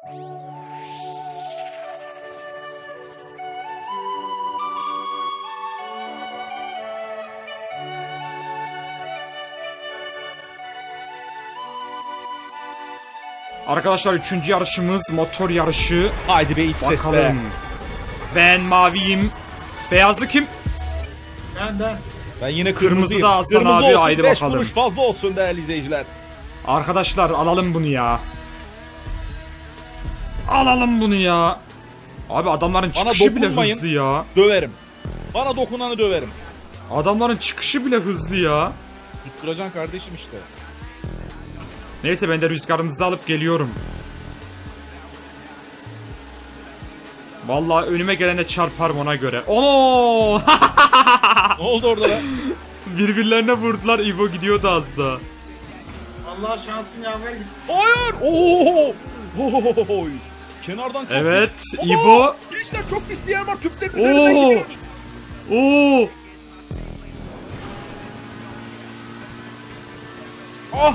Arkadaşlar 3. yarışımız motor yarışı. Haydi be iç ses be. Ben maviyim. Beyazlı kim? Ben yine Kırmızı da Hasan Kırmızı abi, olsun, haydi 5 bakalım. kuruş fazla olsun değerli izleyiciler. Arkadaşlar alalım bunu ya. Alalım bunu ya. Abi adamların çıkışı bile hızlı ya. Döverim. Bana dokunanı döverim. Adamların çıkışı bile hızlı ya. Tutturacaksın kardeşim işte. Neyse ben de rüzgarınızı alıp geliyorum. Vallahi önüme gelene çarparım ona göre. Ono! Ne oldu orada lan? Birbirlerine vurdular. İbo gidiyordu az da. Allah şansım yaver gitti. Hayır! Oo! Oy! Kenardan çok Evet, pis. İbo. Gençler çok pis bir yer var. Tüplerin üzerinden gidiyoruz. Oo! Ah!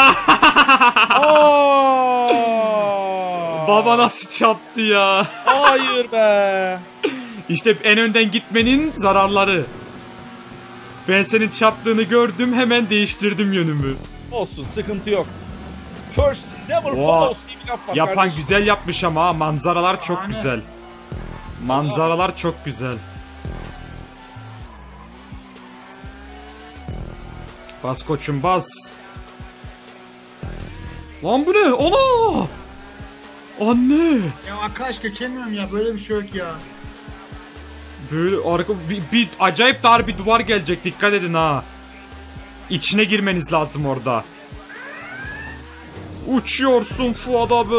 Baba nasıl çarptı ya? Hayır be! İşte en önden gitmenin zararları. Ben senin çarptığını gördüm, hemen değiştirdim yönümü. Olsun, sıkıntı yok. First never Oha. follows diye bir laf var Yapan kardeşim. güzel yapmış ama manzaralar çok Şahane. güzel. Manzaralar çok güzel. Bas koçum bas. Lan bu ne? Ana! Anne! Ya arkadaş geçemiyorum ya, böyle bir şey yok ya. Böyle arka bir acayip dar bir duvar gelecek, dikkat edin ha. İçine girmeniz lazım orada. Uçuyorsun Fuat abi.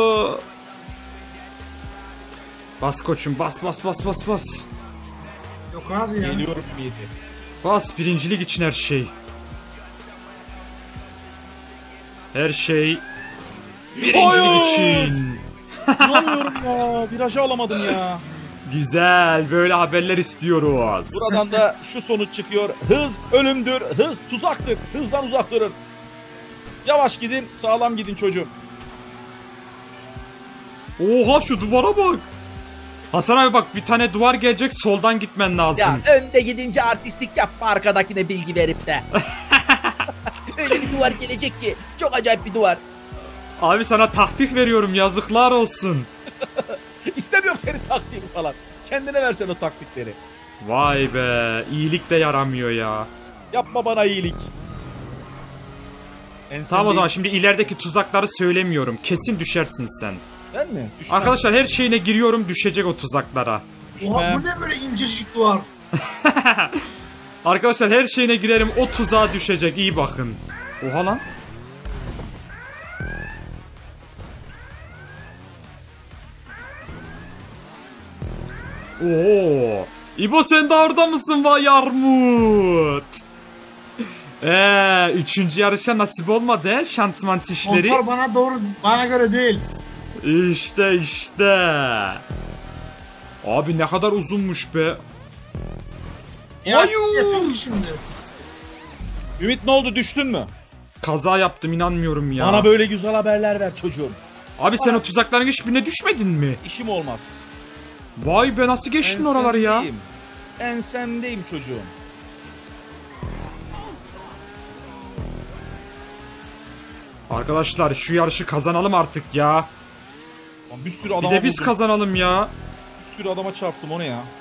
Bas koçum bas bas bas bas bas. Yok abi ya. Geliyorum miydi? Bas, birincilik için her şey. Her şey birincilik için. İnanmıyorum ya. Virajı alamadım ya. Güzel, böyle haberler istiyoruz. Buradan da şu sonuç çıkıyor. Hız ölümdür, hız tuzaktır. Hızdan uzak durun. Yavaş gidin, sağlam gidin çocuğum. Oha şu duvara bak. Hasan abi bak, bir tane duvar gelecek, soldan gitmen lazım. Ya önde gidince artistlik yapma arkadakine bilgi verip de. Öyle bir duvar gelecek ki. Çok acayip bir duvar. Abi sana taktik veriyorum, yazıklar olsun. İstemiyorum senin taktiğini falan. Kendine versen o taktikleri. Vay be, iyilik de yaramıyor ya. Yapma bana iyilik. Tamam o zaman, şimdi ilerideki tuzakları söylemiyorum. Kesin düşersin sen. Ben mi? Düşmem. Arkadaşlar her şeyine giriyorum, düşecek o tuzaklara. Oha bu ne böyle incecik duvar. Arkadaşlar her şeyine girerim, o tuzağa düşecek, iyi bakın. Oha lan. Oo. İbo sen de orada mısın vay armut? 3. yarışa nasip olmadı he, şansman işleri. Motor bana göre değil. İşte. Abi ne kadar uzunmuş be. Ya Ayuu. yapayım şimdi. Ümit ne oldu, düştün mü? Kaza yaptım, inanmıyorum ya. Bana böyle güzel haberler ver çocuğum. Abi sen o tuzakların hiçbirine düşmedin mi? İşim olmaz. Vay be, nasıl geçtin oraları ya? Ensemdeyim çocuğum. Arkadaşlar şu yarışı kazanalım artık ya. Lan bir sürü Bir adama de biz buldum. kazanalım ya. Bir sürü adama çarptım, o ne ya?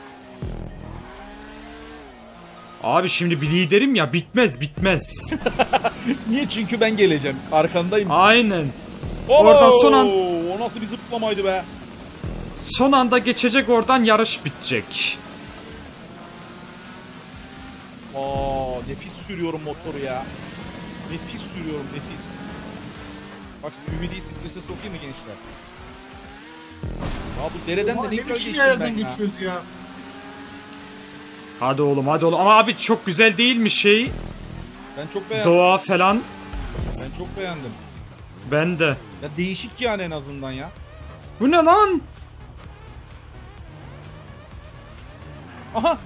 Abi şimdi bir liderim ya, bitmez. Niye? Çünkü ben geleceğim. Arkandayım. Aynen. Oo, oradan son an- O nasıl bir zıplamaydı be? Son anda geçecek, oradan yarış bitecek. Nefis sürüyorum motoru ya. Nefis sürüyorum, nefis. Bak şimdi Ümidi'yi strese sokayım mı gençler? Ya bu dereden Oha, de ne ne güzel biçim geçtim ben yerden ya. geçiyoruz ya. Hadi oğlum. Ama abi çok güzel değil mi şey? Ben çok beğendim. Doğa falan. Ben çok beğendim. Ben de. Ya değişik yani en azından ya. Bu ne lan? Aha!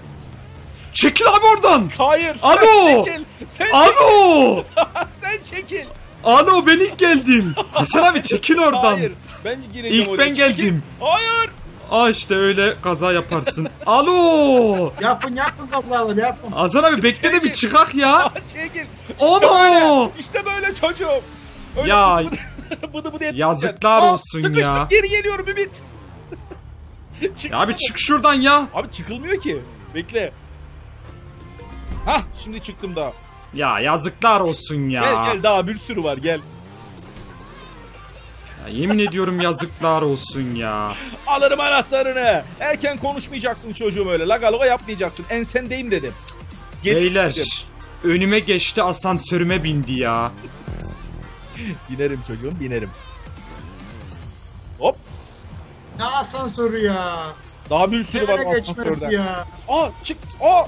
Çekil abi oradan. Hayır! Sen Alo! çekil! Sen Alo! sen çekil! Alo ben ilk geldim. Hasan abi çekil oradan. Hayır. Ben gireceğim İlk oraya. ben Çekil. geldim. Hayır. Aa işte öyle kaza yaparsın. Alo. Yapın kazaları yapın. Hasan abi bekle de bir çıkak ya. Aa, çekil. Ono. İşte böyle çocuğum. Öyle Ya, bıdı bıdı yazıklar olsun ya. Sıkıştık geri geliyorum Ümit. Ya abi çık şuradan ya. Abi çıkılmıyor ki. Bekle. Hah şimdi çıktım daha. Ya yazıklar olsun ya. Gel daha bir sürü var gel. Ya yemin ediyorum yazıklar olsun ya. Alırım anahtarını. Erken konuşmayacaksın çocuğum öyle. Lagaluga yapmayacaksın. Ensendeyim dedim. Geç Beyler dedim. önüme geçti asansörüme bindi ya. Binerim çocuğum binerim. Hop. Ne asansörü ya. Daha bir sürü var Nereye geçmesi asansörden. ya. Aa çık. Aa.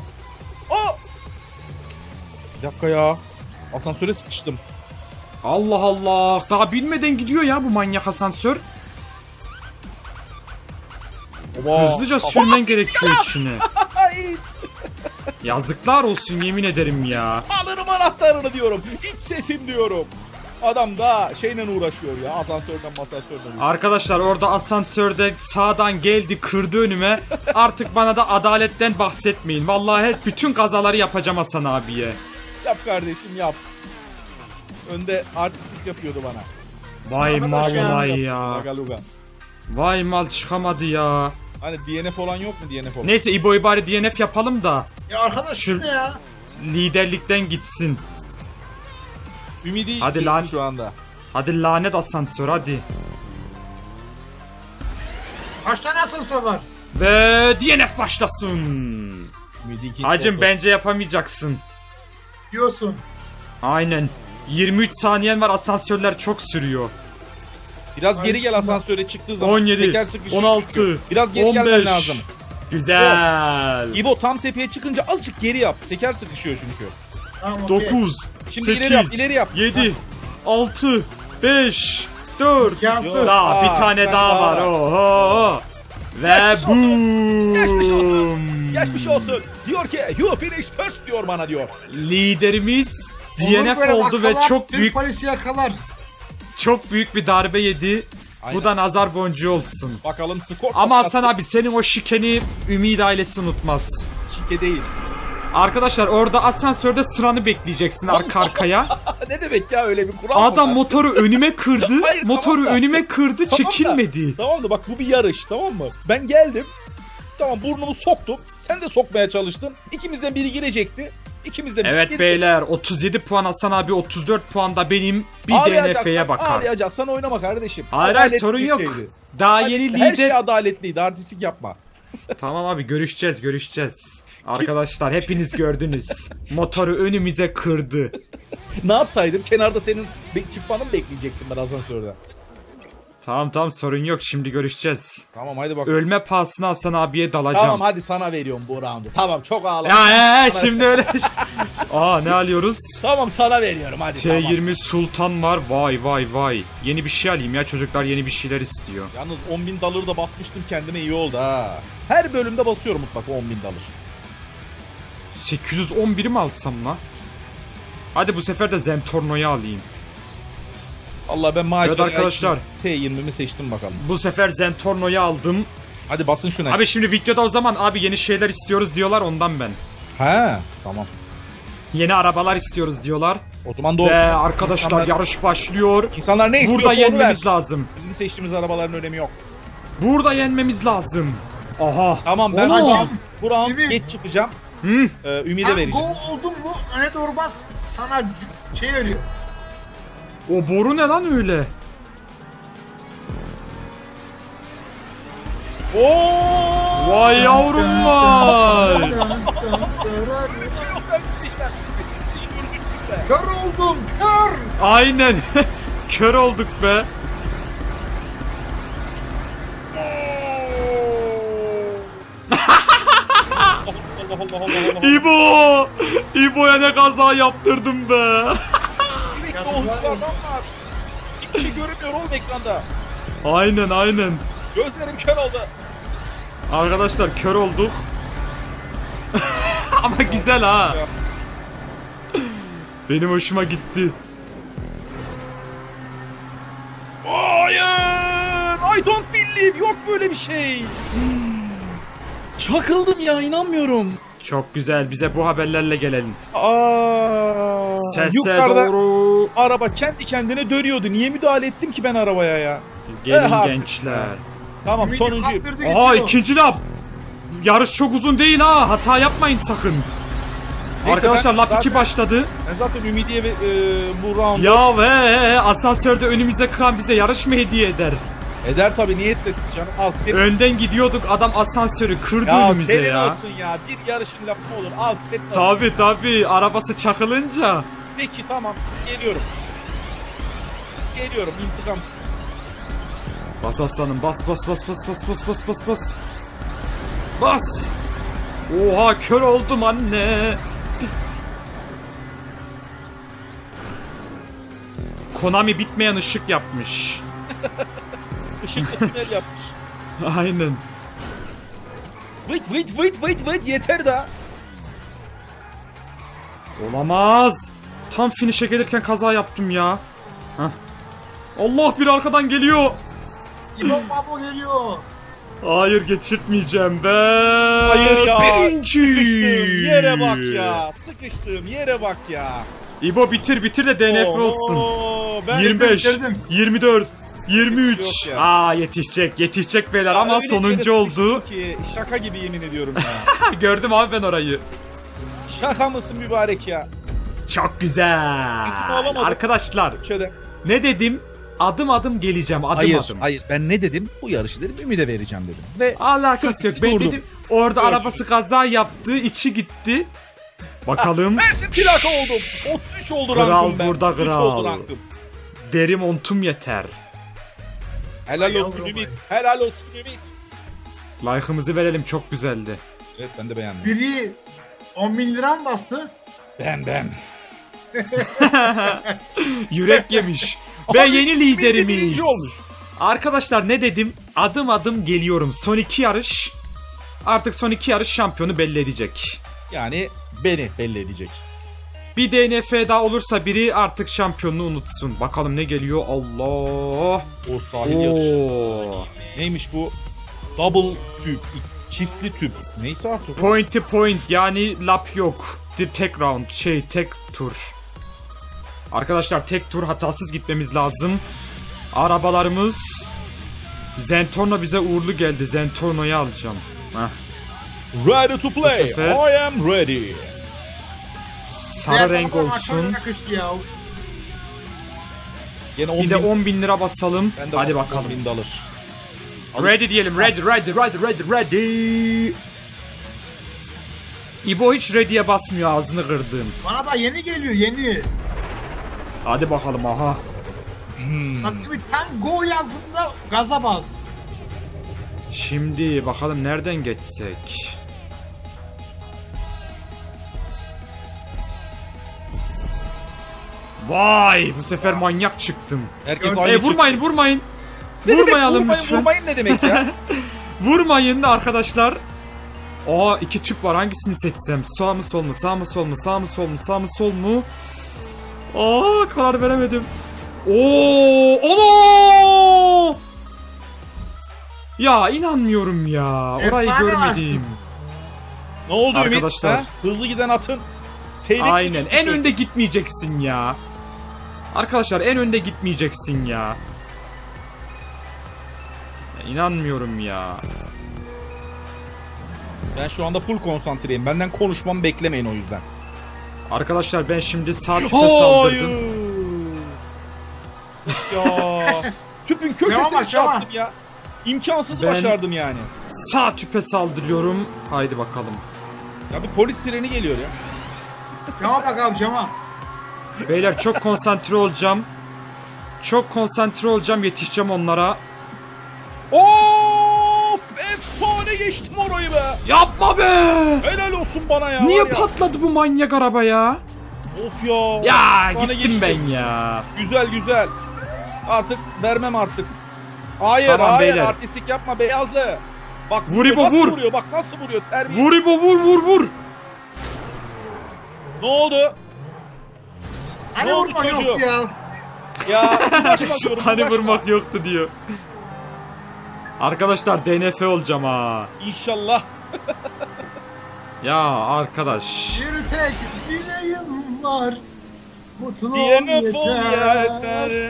Bir dakika ya. Asansöre sıkıştım. Allah Allah. Daha bilmeden gidiyor ya bu manyak asansör. Oba. Hızlıca sürmen gerekiyor içine. Hayır. Yazıklar olsun yemin ederim ya. Alırım anahtarını diyorum. İç sesim diyorum. Adam da şeyle uğraşıyor ya. Asansörden masansörden. Arkadaşlar orada asansörde sağdan geldi kırdı önüme. Artık bana da adaletten bahsetmeyin. Vallahi hep bütün kazaları yapacağım Hasan abiye. Yap kardeşim yap. Önde artistlik yapıyordu bana. Vay Arkadaş mal ya. vay ya. Lagaluga. Vay mal çıkamadı ya. Hani DNF olan yok mu DNF olan? Neyse İbo'yu bari DNF yapalım da Ya arkadaş Şu- ne ya? liderlikten gitsin. Ümidi Hadi istiyorum lan. şu anda. Hadi lanet asansör hadi. Kaç tane asansör var? Ve DNF başlasın. Ümidi ikinci Hacım oldu. bence yapamayacaksın. Diyorsun. Aynen. 23 saniyen var asansörler çok sürüyor. Biraz geri gel Ay, asansöre çıktığı zaman. 17, Teker sıkışıyor. 16, Biraz geri 15. gelmen lazım. Güzel. İbo tam tepeye çıkınca azıcık geri yap. Teker sıkışıyor çünkü. Tamam okey. 9, Şimdi 8, ileri yap, ileri yap. 7, 6, 5, 4. İmkansız. Daha bir Aa, tane bir tane daha daha var. var. Oho. Ve Geçmiş olsun. boom. Geçmiş olsun. Geçmiş olsun. Diyor ki you finish first diyor bana diyor. Liderimiz Olur DNF böyle oldu ve vakalar, çok Türk büyük polisi yakalar. bir darbe yedi. Aynen. Bu da nazar boncuğu olsun. Bakalım skor. Ama Hasan abi senin o şikeni Ümid ailesi unutmaz. Şike değil. Arkadaşlar orada asansörde sıranı bekleyeceksin arka arkaya. Ne demek ya öyle bir kural mı Adam var? motoru önüme kırdı. Hayır, motoru tamam da. önüme kırdı, Tamam da. çekilmedi. Tamam da bak bu bir yarış tamam mı? Ben geldim. Tamam burnumu soktum. Sen de sokmaya çalıştın. İkimizden biri girecekti. İkimizden biri Evet girdi. beyler 37 puan Hasan abi 34 puan da benim bir Ağlayacaksan- DNF'ye bakar. Ağlayacaksan oynama kardeşim. Hayır Adaletli sorun bir yok. şeydi. Daha Adaletli, yeni Her şey lider. adaletliydi. Artistik yapma. Tamam abi görüşeceğiz. Arkadaşlar hepiniz gördünüz. Motoru önümüze kırdı. Ne yapsaydım? Kenarda senin çıkmanı mı bekleyecektim ben asansörden? Tamam sorun yok şimdi görüşeceğiz. Tamam hadi bak. Ölme pahasına Hasan abiye dalacağım. Tamam hadi sana veriyorum bu roundu. Tamam çok ağlama. Ya şimdi öyle. Aa ne alıyoruz? Tamam sana veriyorum hadi tamam. T20 Sultan var. Vay. Yeni bir şey alayım ya çocuklar yeni bir şeyler istiyor. Yalnız 10.000 doları da basmıştım kendime iyi oldu ha. Her bölümde basıyorum mutlaka 10.000 dolar. 811'i mi alsam la? Hadi bu sefer de Zentorno'yu alayım. Allah ben macera Evet arkadaşlar. T20'mi seçtim bakalım. Bu sefer Zentorno'yu aldım. Hadi basın şuna. Abi şimdi videoda o zaman abi yeni şeyler istiyoruz diyorlar ondan ben. He tamam. Yeni arabalar istiyoruz diyorlar. O zaman doğru. Ve arkadaşlar yarış başlıyor. İnsanlar ne istiyorsa Burada onu yenmemiz ver. lazım. Bizim seçtiğimiz arabaların önemi yok. Burada yenmemiz lazım. Aha. Tamam ben Oğlum. bu round Ümit. geç çıkacağım. Hı. Ümide Sen vereceğim. gol oldun mu öne doğru bas sana şey veriyor. O boru ne lan öyle? Oo! Vay yavrum vay. Kör oldum kör. Aynen. Kör olduk be. İbo! İbo'ya ne kaza yaptırdım be. Sürekli o hızlardan var. Hiçbir şey görünmüyor oğlum ekranda. Aynen. Gözlerim kör oldu. Arkadaşlar kör olduk. Ama güzel ha. Benim hoşuma gitti. don't believe. Yok böyle bir şey. Çakıldım ya, inanmıyorum. Çok güzel, bize bu haberlerle gelelim. Sese Yukarıda doğru. araba kendi kendine dönüyordu. Niye müdahale ettim ki ben arabaya ya? Gelin artık. gençler. Tamam, Ümidi sonuncu. kaptırdı Aa, gidiyor. ikinci lap. Yarış çok uzun değil ha. Hata yapmayın sakın. Neyse, Arkadaşlar ben lap 2 zaten- başladı. Ben zaten Ümidiye bu round Ya ve asansörde önümüzde kıran bize yarış mı hediye eder? eder tabii, niye etmesin canım. Al senin. Önden gidiyorduk, adam asansörü kırdı Ya önümüze senin ya. olsun ya. Bir yarışın lafı mı olur? Al senin olsun. Tabi arabası çakılınca. Peki tamam. Geliyorum. Geliyorum, intikam. Bas aslanım, bas. Bas. Oha, kör oldum anne. Konami bitmeyen ışık yapmış. Işıklı tünel yapmış. Aynen. Vıt yeter daha. Olamaz. Tam finish'e gelirken kaza yaptım ya. Heh. Allah, bir arkadan geliyor. İbo Babo geliyor. Hayır, geçirtmeyeceğim ben. Hayır ya. Birinci. Sıkıştığım yere bak ya. Sıkıştığım yere bak ya. İbo bitir de DNF olsun. Ben 25, bitirdim. 24, 23. Yok ya. Aa, yetişecek beyler ama Öyle bir sonuncu yere oldu. sıkıştım ki, şaka gibi yemin ediyorum ya. Gördüm abi ben orayı. Şaka mısın mübarek ya? Çok güzel. Bizim alamadık. Arkadaşlar, Şöyle. ne dedim? Adım adım geleceğim, adım adım. Hayır, ben ne dedim? Bu yarışı dedim, Ümit'e vereceğim dedim. Ve Alakası yok. Ben durdum. dedim orada Gördüm. arabası kaza yaptı, içi gitti. Bakalım. Mersin plaka oldum. 33 oldu Kral rankım ben. burada 33 kral. oldu rankım. Derim ontum yeter. Helal olsun Yavrum Ümit. Helal olsun Ümit. Like'ımızı verelim, çok güzeldi. Evet, ben de beğendim. Biri 10.000 lira mı bastı? Ben. Yürek yemiş. Ve Abi, yeni Ümit de liderimiz. birinci olmuş. Arkadaşlar ne dedim? Adım adım geliyorum. Son 2 yarış. Artık son 2 yarış şampiyonu belli edecek. Yani beni belli edecek. Bir DNF daha olursa biri artık şampiyonluğu unutsun. Bakalım ne geliyor? Allah. O sahil yarışı. Oo. Neymiş bu? Double tüp. Çiftli tüp. Neyse artık. Point to point, yani lap yok. Tek round, tek tur. Arkadaşlar tek tur, hatasız gitmemiz lazım. Arabalarımız. Zentorno bize uğurlu geldi. Zentorno'yu alacağım. Heh. Ready to play. Bu sefer- I am ready. Sarı Beyaz renk arabalar çok olsun. yakıştı ya. Gene Bir de 10.000. 10.000 lira basalım. Ben de Hadi bastım, bakalım. 10.000 alır. Ready diyelim. Ready. İbo hiç ready'ye basmıyor, ağzını kırdım. Bana da yeni geliyor yeni. Hadi bakalım, aha. Bak bir tango yazdığında gaza bas. Şimdi bakalım nereden geçsek. Vay, bu sefer manyak çıktım. Herkes aynı Vurmayın. Ne demek Vurmayalım lütfen. vurmayın ne demek ya? Vurmayın arkadaşlar. Aa, 2 tüp var, hangisini seçsem? Sağ mı sol mu? Sağ mı sol mu? Sağ mı sol mu? Sağ mı sol mu? Aa, karar veremedim. Oo! Ono! Ya inanmıyorum ya. Orayı Efsane görmedim. açtın. Ne oldu Ümit? Arkadaşlar. Ha? Hızlı giden atın. Seyrek Aynen. gidiyorsun En sen. önde gitmeyeceksin ya. Arkadaşlar en önde gitmeyeceksin ya. Ya İnanmıyorum ya. Ben şu anda full konsantreyim. Benden konuşmamı beklemeyin o yüzden. Arkadaşlar ben şimdi sağ tüpe saldırdım. Ya. Tüpün köşesine Devam, çarptım ya. İmkansızı Ben- başardım yani. Sağ tüpe saldırıyorum. Haydi bakalım. Ya bir polis sireni geliyor ya. Cama bak abi cama. Beyler çok konsantre olacağım. Çok konsantre olacağım, yetişeceğim onlara. Of! Efsane geçtim orayı be. Yapma be! Helal olsun bana ya. Niye var ya. patladı bu manyak araba ya? Of ya. Ya Efsane gittim geçtim. ben ya. Güzel. Artık vermem artık. Hayır Tamam hayır beyler. artistlik yapma beyazlı. Bak Vur İbo, nasıl vur. vuruyor bak nasıl vuruyor terbiye. Vur İbo, vur. Ne oldu? Hani Ne oldu vurma çocuğum? yok ya. Ya uğraşma diyorum Hani uğraşma. vurmak yoktu diyor. Arkadaşlar DNF olacağım ha. İnşallah. Ya arkadaş. Bir tek dileğim var. Mutlu ol DNF ol yeter. yeter.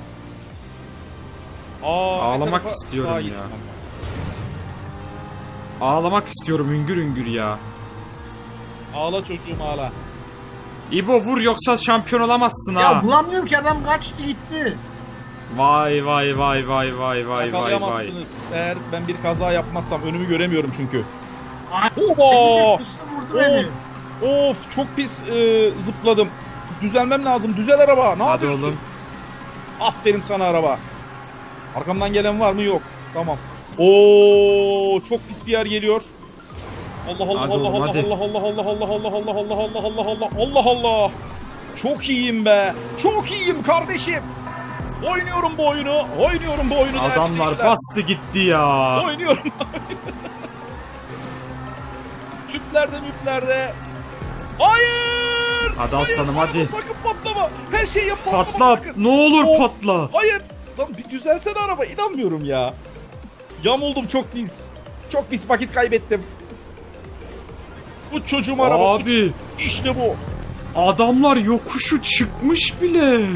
Ağlamak istiyorum ya. Ağlamak istiyorum hüngür hüngür ya. Ağla çocuğum ağla. İbo vur yoksa şampiyon olamazsın ha. Ya bulamıyorum ki, adam kaçtı gitti. Vay vay vay vay vay vay vay vay. Yakalayamazsınız eğer ben bir kaza yapmazsam, önümü göremiyorum çünkü. Ay, Oba! pusu vurdu beni. Of çok pis zıpladım. Düzelmem lazım. Düzel araba. Ne Hadi yapıyorsun? oğlum. Aferin sana araba. Arkamdan gelen var mı? Yok. Tamam. Oo çok pis bir yer geliyor. Allah Allah Hadi Allah oğlum, Allah hadi. Allah Allah Allah Allah Allah Allah Allah Allah Allah Allah Allah. Çok iyiyim be. Çok iyiyim kardeşim. Oynuyorum bu oyunu. Oynuyorum bu oyunu. değerli Adamlar izleyiciler. bastı gitti ya. Oynuyorum. Tüplerde. Hayır. Hadi aslanım, Hayır, hadi. Sakın patlama. Her şeyi yap, patlama Patla. sakın. Ne olur Of. patla. Hayır. Lan bir düzelsene araba. İnanmıyorum ya. Yamuldum çok pis. Çok pis vakit kaybettim. Bu çocuğum araba. Abi İşte bu. adamlar yokuşu çıkmış bile.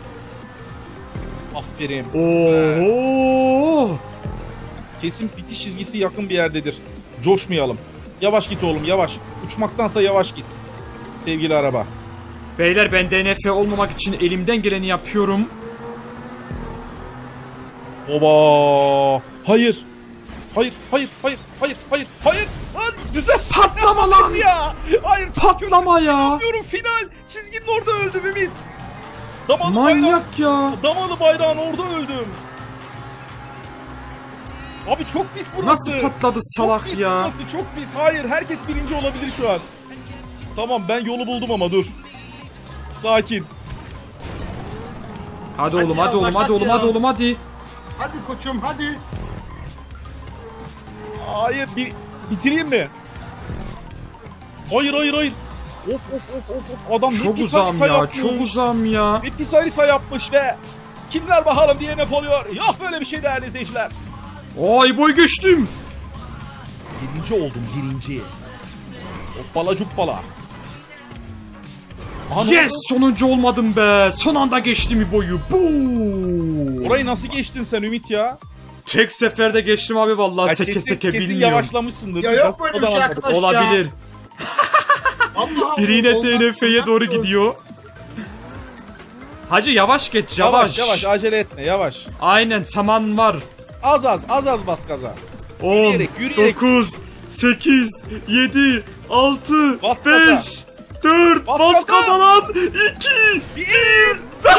Aferin. Oo. Kesin bitiş çizgisi yakın bir yerdedir. Coşmayalım. Yavaş git oğlum yavaş. Uçmaktansa yavaş git. Sevgili araba. Beyler ben DNF olmamak için elimden geleni yapıyorum. Oba! Hayır. Hayır. Lan düzelsene. Patlama lan. Ya. Hayır. Patlama ya. İnanmıyorum, final. Çizginin orada öldüm Ümit. Manyak ya. Damalı bayrağın orada öldüm. Abi çok pis burası. Nasıl patladı salak çok pis ya. burası, çok pis. Hayır, herkes birinci olabilir şu an. Tamam, ben yolu buldum ama dur. Sakin. Hadi Hadi oğlum ya, hadi oğlum hadi başlat oğlum ya. hadi oğlum hadi. Hadi koçum hadi. Hayır, bitireyim mi? Hayır. Of. Adam ne Çok pis uzam harita ya, yapmış. çok uzam ya. Ne pis harita yapmış ve kimler bakalım DNF oluyor. Yok böyle bir şey değerli izleyiciler. Ay boy geçtim. Birinci oldum, birinci. Hoppala cuppala. Aha, ne Yes, oldu? sonuncu olmadım be. Son anda geçtim boyu. Buu. Orayı nasıl geçtin sen Ümit ya? Tek seferde geçtim abi vallahi Ya seke seke kesin bilmiyorum. yavaşlamışsındır. Ya Biraz yok böyle bir şey adam- arkadaş Olabilir. ya. Allah Biri yine Allah, TNF'ye Allah doğru Allah. gidiyor. Hacı yavaş geç Yavaş acele etme yavaş. Aynen saman var. Az bas gaza. 10, Yürüyerek. 9, 8, 7, 6, Bas 5, gaza. 4, Bas bas gaza. gaza lan, 2, 1.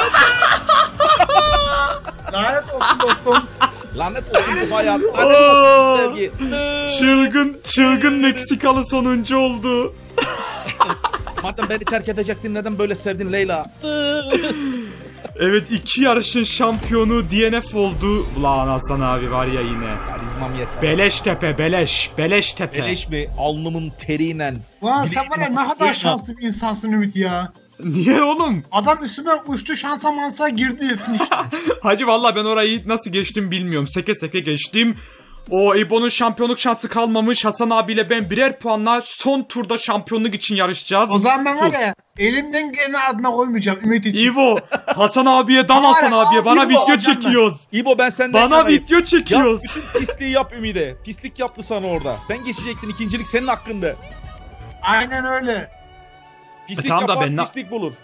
Lanet olsun dostum. Lanet olsun bu hayat. Lanet olsun sevgi. Çılgın Meksikalı sonuncu oldu. Madem beni terk edecektin neden böyle sevdin Leyla? Evet, 2 yarışın şampiyonu DNF oldu. Ulan Hasan abi var ya yine. Karizmam yeter. Beleştepe, Beleştepe. Beleş mi? Alnımın teriyle. Ulan sen var ya ne kadar şanslı bir insansın Ümit ya. Niye oğlum? Adam üstüme uçtu, şansa mansa girdi finişte. Hacı vallahi ben orayı nasıl geçtim bilmiyorum. Seke seke geçtim. O İbo'nun şampiyonluk şansı kalmamış. Hasan abiyle ben birer puanla son turda şampiyonluk için yarışacağız. O zaman ben var ya elimden geleni adına koymayacağım Ümit için. İbo, Hasan abiye dal Hasan abiye. Bana İbo, video adam çekiyoruz. İbo ben senden Bana yanayım. video çekiyoruz. Yap bütün pisliği yap Ümide. Pislik yaptı sana orada. Sen geçecektin, ikincilik senin hakkında. Aynen öyle. Pislik tamam da yapar, ben pislik bulur.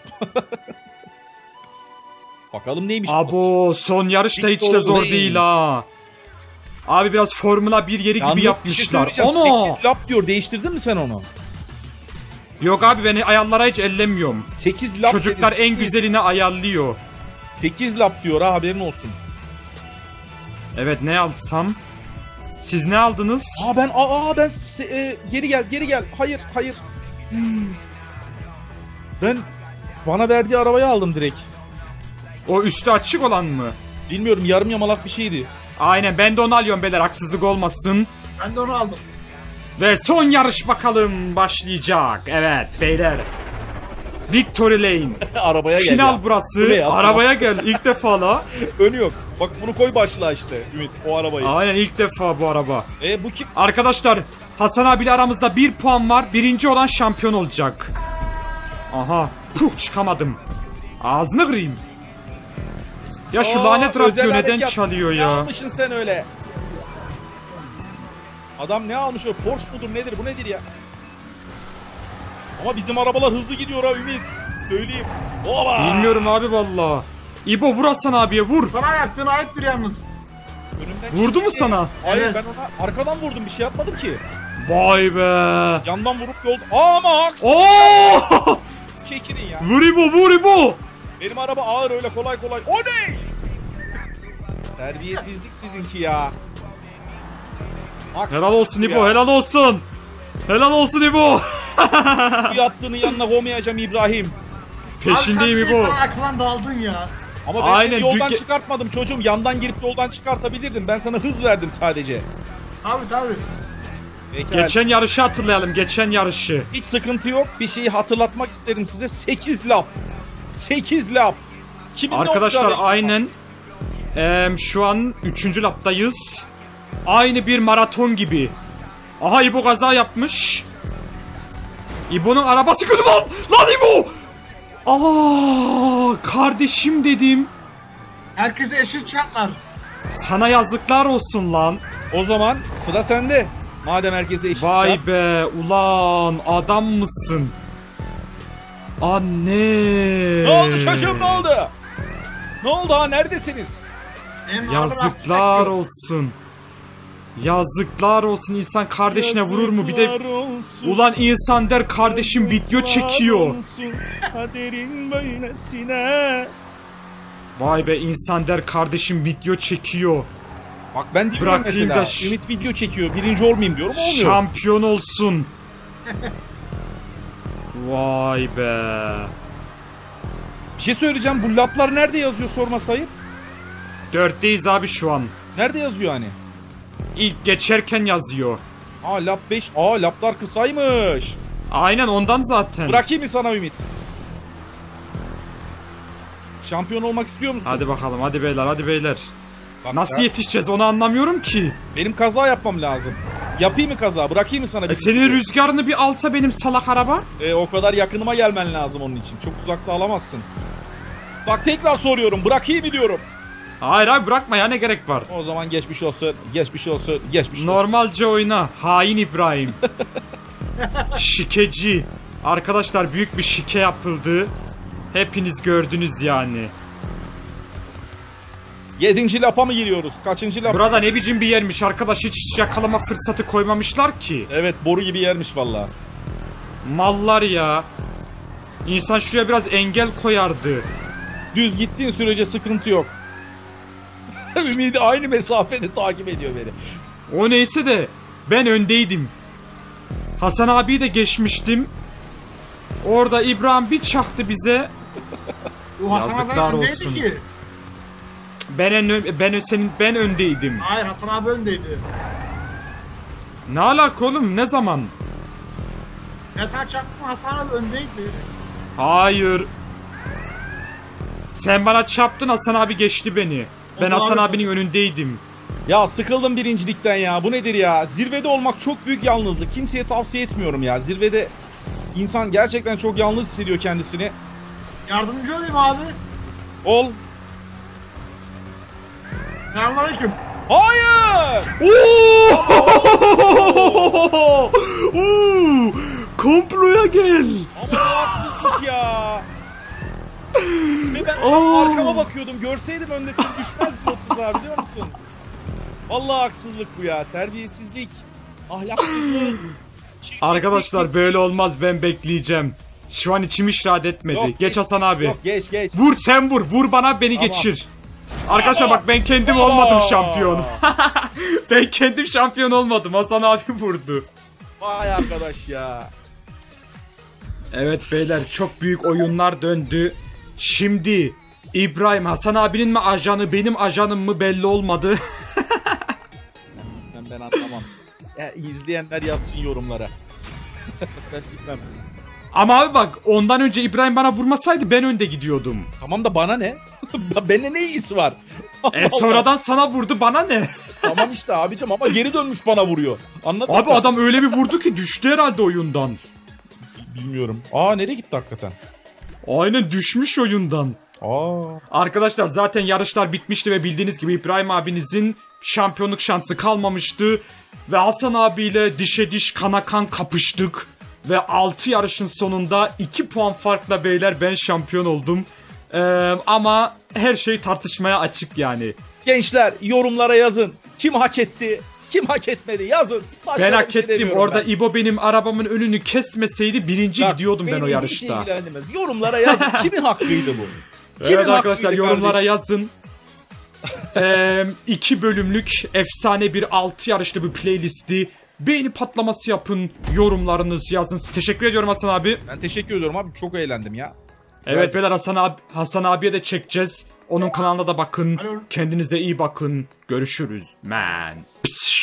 Bakalım neymiş bu? Abo, son yarış da hiç de Victor zor Lane. değil ha. Abi biraz Formula 1 yeri Yalnız gibi bir şey yapmışlar. söyleyeceğim. Ana! 8 lap diyor. Değiştirdin mi sen onu? Yok abi, beni ayarlara hiç ellemiyorum. 8 lap Çocuklar dedi, en 8. güzelini ayarlıyor. 8 lap diyor ha, haberin olsun. Evet, ne alsam? Siz ne aldınız? Geri gel. Hayır. Ben bana verdiği arabayı aldım direkt. O üstü açık olan mı? Bilmiyorum, yarım yamalak bir şeydi. Aynen, ben de onu alıyorum beyler, haksızlık olmasın. Ben de onu aldım. Ve son yarış bakalım başlayacak. Evet beyler. Victory Lane. Arabaya gel Final ya. burası. Bu ne ya? Arabaya gel ilk defa la. Önü yok. Bak bunu koy başlığa işte Ümit o arabayı. Aynen ilk defa bu araba. Bu kim? Arkadaşlar Hasan abiyle aramızda 1 puan var. Birinci olan şampiyon olacak. Aha. Puh çıkamadım. Ağzını kırayım. Ya şu lanet özel radyo neden harekat. çalıyor Ne ya? almışsın sen öyle? Adam ne almış o? Porsche mudur nedir bu nedir ya? Ama bizim arabalar hızlı gidiyor ha Ümit. Söyleyeyim. Oba! Bilmiyorum abi valla. İbo vur Hasan abiye vur. Sana yaptığın ayıptır yalnız. Önümden Vurdu mu çekti. sana? Hayır Evet. ben ona arkadan vurdum bir şey yapmadım ki. Vay be. Yandan vurup yolda. Ama haksız. Oo! Çekilin ya. Vur İbo vur İbo. Benim araba ağır öyle kolay kolay. O ne? Terbiyesizlik sizinki ya. Haksızlık Helal olsun bu İbo ya. helal olsun. Helal olsun İbo. Bu yaptığını yanına koymayacağım İbrahim. Peşindeyim Abi sen İbo. bir arkadan daldın ya. Ama ben Aynen, seni yoldan Türkiye- çıkartmadım çocuğum. Yandan girip yoldan çıkartabilirdim. Ben sana hız verdim sadece. Tabii. Pekala. Geçen yarışı hatırlayalım. Geçen yarışı. Hiç sıkıntı yok. Bir şeyi hatırlatmak isterim size. 8 lap. 8 lap. Kimin ne Arkadaşlar olacağı- aynen. Şu an 3. laptayız. Aynı bir maraton gibi. Aha İbo kaza yapmış. İbo'nun arabası kötü lan. Lan İbo. Aa, kardeşim dedim. Herkese eşit şartlar. Sana yazıklar olsun lan. O zaman sıra sende. Madem herkese eşit Vay şart. be ulan adam mısın? Anne. Ne oldu çocuğum ne oldu? Ne oldu ha neredesiniz? Benim araba lastik Yazıklar bekliyor. olsun. Yazıklar olsun insan kardeşine vurur mu? Bir de Yazıklar olsun. ulan insan der kardeşim video çekiyor. Olsun, kaderin böylesine. Vay be insan der kardeşim video çekiyor. Bak ben diyorum Bırakayım mesela da Ümit video çekiyor birinci olmayayım diyorum olmuyor. Şampiyon olsun. Vay be. Bir şey söyleyeceğim bu laplar nerede yazıyor sorma sayıp? 4'teyiz abi şu an. Nerede yazıyor hani? İlk geçerken yazıyor. Aa lap 5. Aa laplar kısaymış. Aynen ondan zaten. Bırakayım mı sana Ümit? Şampiyon olmak istiyor musun? Hadi bakalım hadi beyler hadi beyler. Bak Nasıl ya, yetişeceğiz onu anlamıyorum ki. benim kaza yapmam lazım. Yapayım mı kaza? Bırakayım mı sana bir Senin bisiklet? rüzgarını bir alsa benim salak araba. O kadar yakınıma gelmen lazım onun için. Çok uzakta alamazsın. Bak tekrar soruyorum. Bırakayım mı diyorum. Hayır abi bırakma ya ne gerek var. O zaman geçmiş olsun. Geçmiş olsun. Geçmiş olsun. Normalce oyna. Hain İbrahim. Şikeci. Arkadaşlar büyük bir şike yapıldı. Hepiniz gördünüz yani. 7. lapa mı giriyoruz? Kaçıncı lap? Burada ne biçim bir yermiş arkadaş hiç yakalama fırsatı koymamışlar ki. Evet boru gibi yermiş valla. Mallar ya. İnsan şuraya biraz engel koyardı. Düz gittiğin sürece sıkıntı yok. Ümidi aynı mesafede takip ediyor beni. O neyse de ben öndeydim. Hasan abiyi de geçmiştim. Orada İbrahim bir çaktı bize. Bu Hasan Yazıklar abi öndeydi olsun. ki. Ben öndeydim. Hayır Hasan abi öndeydi. Ne alaka oğlum ne zaman? Ya sen çarptın Hasan abi öndeydi. Hayır. Sen bana çarptın Hasan abi geçti beni. Ben Allah Hasan Allah. abinin önündeydim. Ya sıkıldım birincilikten ya. Bu nedir ya? Zirvede olmak çok büyük yalnızlık. Kimseye tavsiye etmiyorum ya. Zirvede insan gerçekten çok yalnız hissediyor kendisini. Yardımcı olayım abi. Ol. Selamünaleyküm. Hayır! Oo! Komploya gel. Ama bu haksızlık ya. Ve ben Oo. arkama bakıyordum. Görseydim önde seni düşmezdim 30'a biliyor musun? Vallahi haksızlık bu ya. Terbiyesizlik. Ahlaksızlık. çirkeflik, Arkadaşlar pislik. böyle olmaz ben bekleyeceğim. Şu an içim hiç rahat etmedi. Yok, geç Hasan abi. Yok geç. Vur sen vur. Vur bana beni Tamam. geçir. Arkadaşlar Tamam. bak ben kendim Tamam. olmadım şampiyon. Ben kendim şampiyon olmadım. Hasan abi vurdu. Vay arkadaş ya. Evet beyler çok büyük oyunlar döndü. Şimdi İbrahim Hasan abinin mi ajanı benim ajanım mı belli olmadı. Ben anlamam. İzleyenler yazsın yorumlara. Ben bilmem. Ama abi bak ondan önce İbrahim bana vurmasaydı ben önde gidiyordum. Tamam da bana ne? Benimle ne ilgisi var? Sonradan sana vurdu, bana ne? Tamam işte abicim ama geri dönmüş bana vuruyor. Anladın Abi mı? adam öyle bir vurdu ki düştü herhalde oyundan. Bilmiyorum. Aa nereye gitti hakikaten? Aynen düşmüş oyundan. Aa. Arkadaşlar zaten yarışlar bitmişti ve bildiğiniz gibi İbrahim abinizin şampiyonluk şansı kalmamıştı. Ve Hasan abiyle dişe diş kana kan kapıştık. Ve 6 yarışın sonunda 2 puan farkla beyler ben şampiyon oldum. Ama her şey tartışmaya açık yani. Gençler yorumlara yazın. Kim hak etti? Kim hak etmedi? Yazın. Başka Ben da hak bir şey ettim. demiyorum Orada ben. İbo benim arabamın önünü kesmeseydi birinci Bak, gidiyordum ben o beni hiç yarışta. ilgilendirmez. Yorumlara yazın. Kimin hakkıydı bu? Evet arkadaşlar hakkıydı yorumlara kardeşim? yazın. 2 bölümlük efsane bir 6 yarışlı bir playlisti. Beğeni patlaması yapın. Yorumlarınızı yazın. Teşekkür ediyorum Hasan abi. Ben teşekkür ediyorum abi. Çok eğlendim ya. Evet beyler Hasan abiye de çekeceğiz. Onun kanalına da bakın. Alo. Kendinize iyi bakın. Görüşürüz man. Pişt.